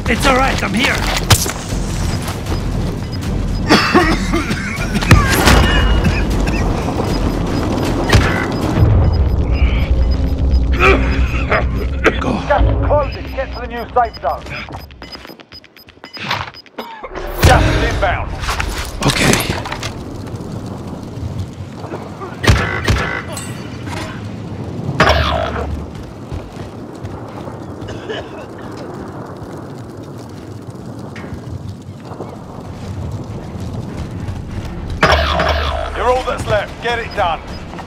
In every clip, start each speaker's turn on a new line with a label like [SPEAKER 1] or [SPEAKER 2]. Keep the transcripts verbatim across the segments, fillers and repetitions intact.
[SPEAKER 1] It's all right, I'm here. Go.
[SPEAKER 2] Gas closing. Get to the new safe zone. Gas is inbound.
[SPEAKER 1] Okay.
[SPEAKER 2] You're all that's left. Get it done.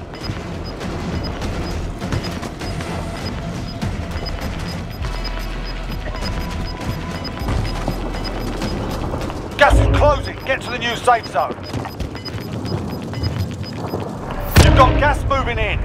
[SPEAKER 2] Gas is closing. Get to the new safe zone. You've got gas moving in.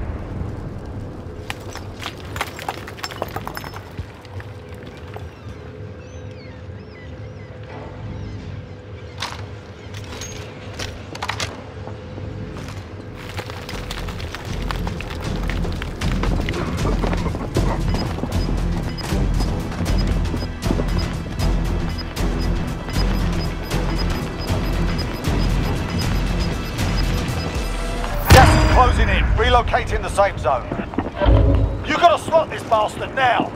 [SPEAKER 2] Closing in, relocating the safe zone. You gotta slot this bastard now.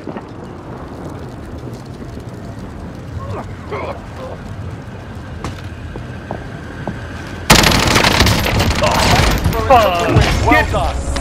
[SPEAKER 2] Oh, well done.